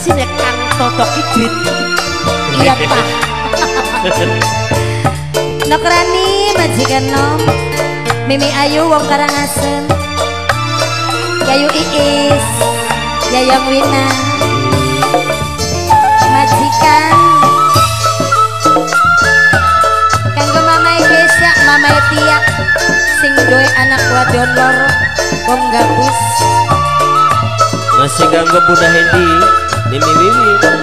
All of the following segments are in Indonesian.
sinek kang totok idrit. Iya Pak. Nokrani majikan nom, Mimi Ayu wong Karangasem, Yayu Iis, Yayang Wina, majikan kanggo Mamai Kesya, Mamai Tiak, sing duwe anak wadon loro, wong gabus. Masih kanggo Bunda Hendi, Mimi Wiwin,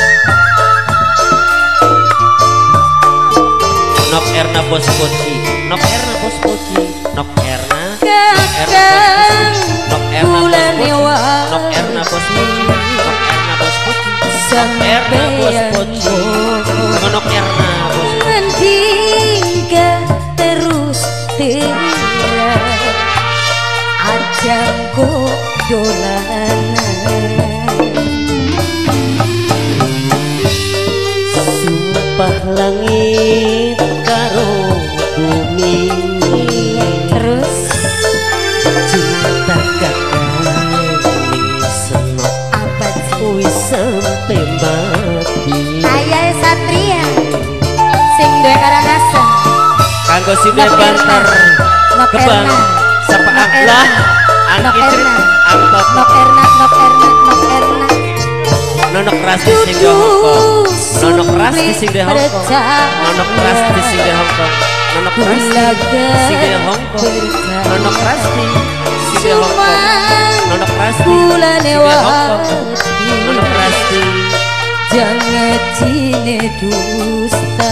Nok Erna Bos Poci, Nok Erna Bos Poci, Nok Erna, Kakang Nok Erna Bos Poci, Bulan Nok Erna Bos Poci, Nok Erna Bos Poci, Nok Erna Bos Poci, Nok Erna Bos Poci. hingga terus terang ajangku dolanan Sumpah langit karo bumi terus cinta kakak ning senok apa sih wis sampe mati. ayah Satria sing duwe Karangasem Kanggo sine banter Nok kebang Erna sapa Nok lah Erna Nok angkitrit Erna angkot Nok Erna Nok Erna Nok Erna nonok rasti sing di Hongkong nonok rasti sing di Hongkong nonok rasti sing di Hongkong nonok rasti sing di Hongkong nonok rasti sing di Hongkong nonok rasti bulan sing di Hongkong nonok rasti jangan cine dusta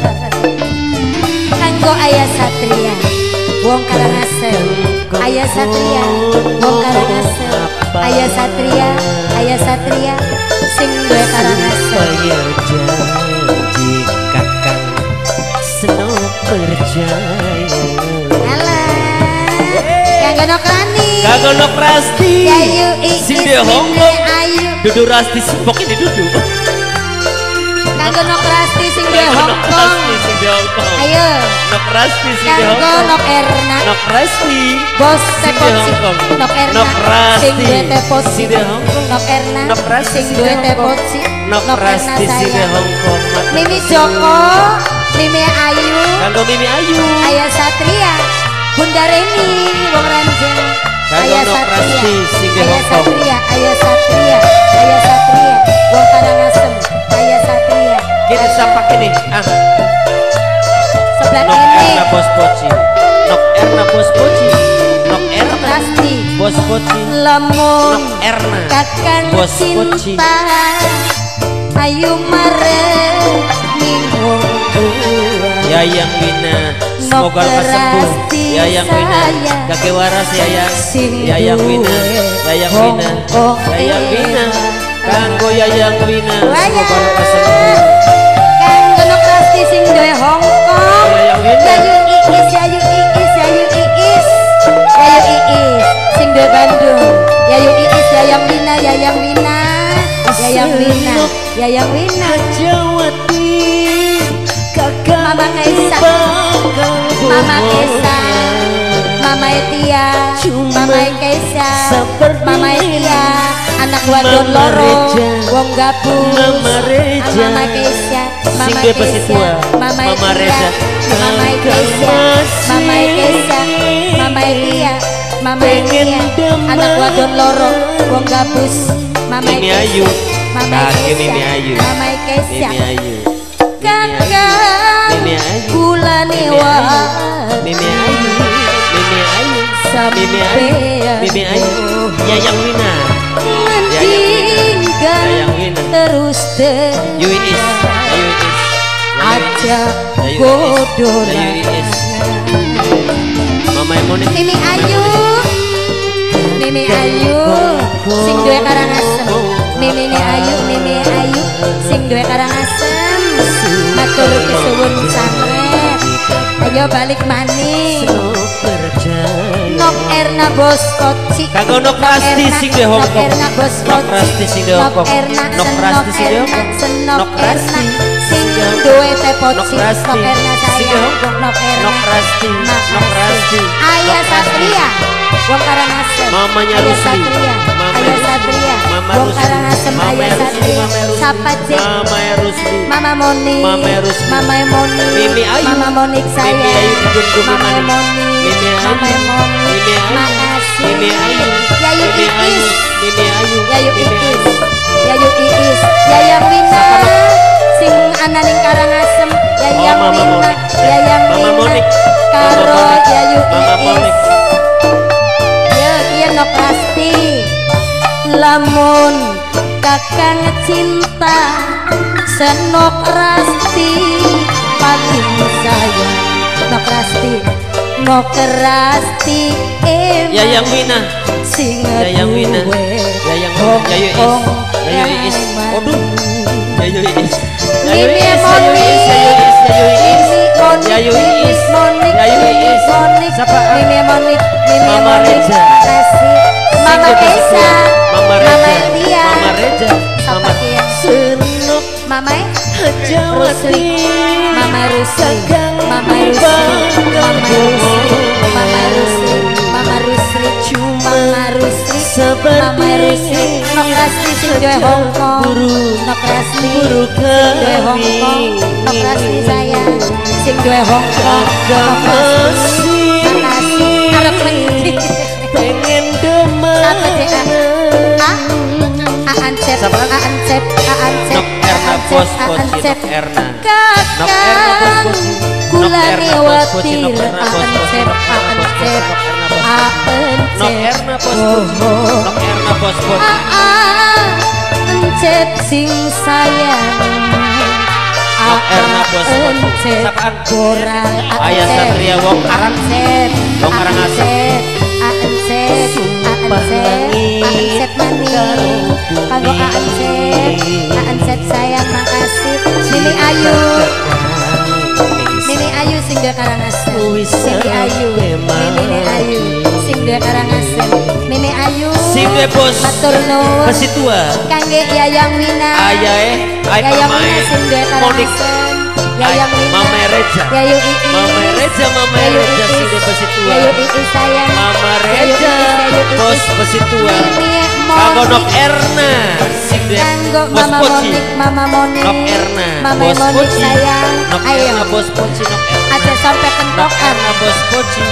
kanggo ayah Satria wong Karangasem ayah Satria wong Karangasem ayah Satria sing duwe Karangasem bayar janji kakang seno percaya alah kanggo Nokrani kanggo nok rasti Yayu Iis sing di Hongkong Ayu dudu rasti sipok ini dudu kanggo Nokrasti sing duwe Nok Hongkong rasti sing di Hongkong ayo nok rasti sing di kanggo Hongkong Nok Erna nok rasti bos sing di tepoci Hongkong Nok Erna nok rasti sing duwe tepoci sing di Hongkong Nok Erna Nok rasti sing sing duwe di Hongkong. tepoci nok rasti sing di Hongkong Mimi Joko Mimi Ayu kanggo Mimi Ayu ayah Satria Bunda Reni wong Ranjeng kanggo ayah nok rasti sing di ayah Hongkong Satria wong Karangasem ayah Satria kita sapa kene sebelah nok kene Erna Bos Poci nok Erna Bos Poci nok Erna Rasti Bos Poci lamun nok Erna kakang Bos Poci cinta ayu mare minggu Yayang Wina semoga lekas sembuh Yayang Wina kakek waras Yayang Wina Yayang Wina Yayang Wina kanggo Yayang Wina semoga lekas sembuh kanggo Nokrasti sing duwe Hongkong Yayang Wina Yayu Iis sing duwe Bandung Yayu Iis Yayang Wina Jawati kakak Mama Kaisa Mama Kesa Mama Etia Mama Kesa Mama Etia anak wadon loro wong gabung Mama Reja Mama Kesa Mama Sing besi Kesa tua Mama Mama Etia Reja Mama Kesa Mama Kesa Mama Etia Mama Etia anak wadon loro wong gabus Mama Mimi Ayu Mama kakek Kesa Mimi Ayu Mama Kesa Mimi Ayu kakang Mimi Ayu bulan ewa Mimi Ayu Mimi Ayu sampai Mimi Ayu Yayang Wina mendingkan Yayang Wina terus Yu Iis Ayu Iis aja Ayu godolan Iis Mama Emonik Mimi Ayu sing duwe Karangasem Mimi Ayu sing duwe Karangasem matur kesuwun sanget ayo balik maning Nok Erna Bos Poci kanggo Nok Rasti sing di Hongkong Nok Erna Bos Nok Poci Rasti sing di Hongkong Nok Rasti sing di Hongkong Nok Erna sing duwe tepoci Nok Rasti Nok Erna sing di sayang Hongkong Nok Erna Nok Rasti Nok Rasti ayah Satria wong Karangasem Mamanya ayah Rusli Satria Mama ayah Satria Mama wong Rusli Karangasem Mama ayah Rusli Satria Papa J, Mama Rusli, Mama Moni, Mama Rusli, Mama Moni, Mimi Ayu, Mama Monik saya, Mimi Ayu dijunjung Mama manis. Moni, Mimi Ayu, Mama Moni, Mimi Ayu, makasih. Mimi Ayu, Yayu Mimi Ayu, Iis, Mimi Ayu, Yayu Mimi Ayu. Iis, Yayu Iis, Yayang Wina, sing ana ning Karangasem, Yayang Mama Wina, Monik. Yayang Mama Wina, Monik. karo Mama Monik. Yayu Mama Monik. Iis. Ya kieu nok pasti lamun kakang cinta senok rasti paling sayang nok rasti Yayang Wina, sing Yayang Wina, Yayang Yayu Iis, Yayu Iis. Waduh, Yayu Iis. Yayu Mimi Iis, Yayu Moni, Iis, Yayu Iis, Yayu Iis. Monik, Yayu Iis. Monik, Siapa? Mimi Monik, Mimi Mama Monik, Reza. makasih. Mama Singgah Esa, Esa. Mama Reza, Elia, Mama Reza, siapa Mama dia? Senok Mama Jawati, Mama Rusli, Mama Rusli, Mama Rusli, Mama Rusli, Mama Rusli, Mama Rusli, nok rasti sing duwe Hongkong, nok rasti sing duwe Hongkong, nok rasti sayang sing duwe Hongkong, nok rasti, makasih, arep lagi, pengen demen. apa sih? Aancep, Nok Erna bos poci, Nok Erna. Nok Erna bos poci, kula Nok Erna bos poci, niwatir Nok Erna bos poci, aancep, Nok Erna bos poci, Nok Erna bos poci. aancep sing sayang, Nok Erna bos poci. Sapaan? Koral Ayah Satria Wong Karang. Wong Karangasem. Aancep maning kanggo aancep sayang makasih. Mimi Ayu, Mimi Ayu sing duwe Karangasem, Mimi Ayu, Mimi Ayu sing duwe Karangasem, Mimi Ayu Sing duwe bos matur nuwun besi tua. kangge Yayang Wina, Ay Yayang Mama Wina sing duwe Monik. Karangasem, Yayang Wina, Mama Reza. Yayu Iis, Mama Reza Yayu sing Iis, duwe besi tua. Yayu Iis sayang, Mama Yayu Reza Iis, bos besi tua. Mimi Kanggo Nok Monik, Erna sing duwe kanggo bos Mama poci. Monik, Mama Monik, Nok Erna Mama bos Monik poci. sayang, Nok ayo Erna bos poci, Nok Erna. aja sampai Nok kentokan. Erna bos poci.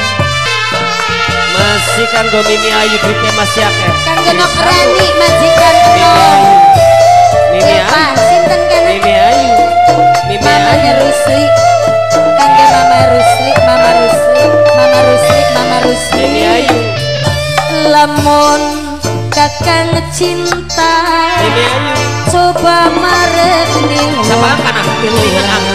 Masih kanggo Mimi Ayu duitnya masih akeh. Kanggo Nok Rani majikan Mimi lo. Ayu. Mimi Ya Pak, Ayu. sinten kana? Mimi Ayu. Mimi Mamanya Ayu. Rusli. Kangge Mama Rusli, Mama Rusli, Mama Rusli, Mama Rusli. Mimi Ayu. Lamun kakang cinta, Mimi Ayu. coba marek ning Siapa kana? Pilihan aku.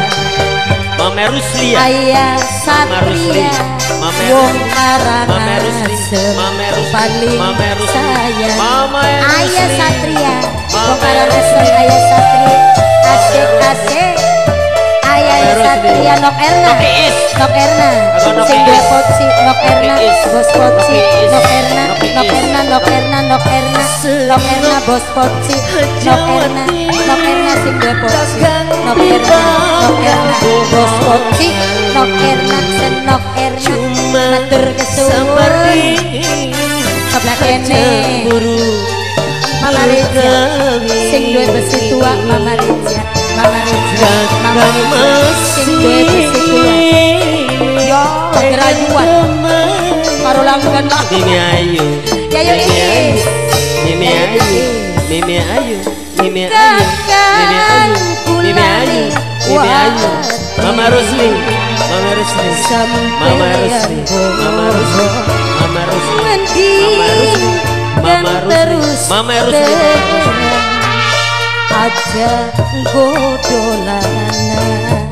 Mama Rusli ya. Ayah Mama Rusli. Satria, Mama wong Mama Rusli. Karangasem, Mama Rusli. paling Mama Rusli. sayang. Mama Rusli. Ayah Satria, Mama wong Karangasem, Ayah Satria, asik asik. Ayah Mama Satria, Rusli. Nok Erna, Nok Iis. Nok Erna, Aku Nok sing duwe Iis. poci, Nok Erna, Iis. bos poci, Nok Iis. Nok Erna, Nok Nok Iis. Erna, Nok Erna, Nok Erna, Nok Erna, bos poci, Nok Erna, Nok Erna sing duwe poci, Nok Erna, Nok Erna, bos poci, Nok Erna, Nok Erna, matur kesuwun, sebelah kene, Mama Reza, sing duwe besi tua, Mama Reza, Mama Reza, Mama Reza, sing duwe besi tua, yo gerayuan, karo langgan lah, Mimi Ayu. Yayu Iis, Mimi Ayu. Mimi Ayu. Mimi Ayu. kakang Mimi Ayu. Mimi Ayu. Mimi Ayu. Mama Rusli. Mama Rusli. Mama Rusli. Mama Rusli. Mama Rusli. ngendi Mama dan Rusli. terus Mama Rusli. aja godolanan.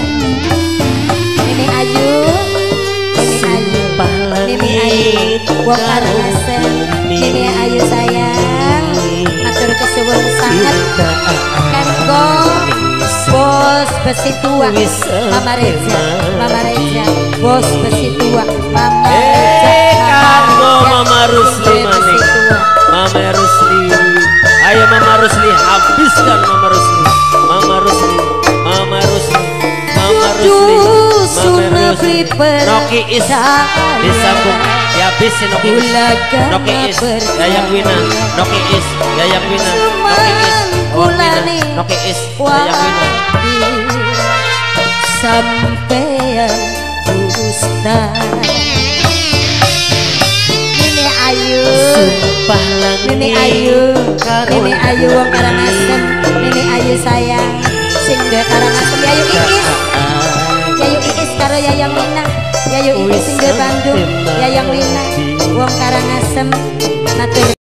Mimi Ayu, Mimi Ayu, Mimi Ayu, wong Karangasem, Mimi Ayu sayang, matur kesuwun sanget kanggo bos besi tua, Mama Reza, Mama Reza, bos besi tua, Mama Reza, Kanggo Mama Rusli besi maning. tua. Mama Rusli. Ayo Mama Rusli, habiskan Mama Rusli. Mama Rusli. Mama Rusli. Mama Rusli. Mama Rusli. Noki Is disambung dihabisin Noki Is. Noki Is. Yayang Wina. Noki Is. Yayang Wina. Noki Is. Mulane Noke is wadi sampeyan Ustaz. Nini Ayu sumpah lan Nini Ayu Nini Ayu wong Karangasem. Nini Ayu sayang sing duwe Karangasem. Yayu Iis Yayu Iis karo Yayang Wina. Yayu Iis sing duwe Bandung. Yayang Wina wong Karangasem. Matur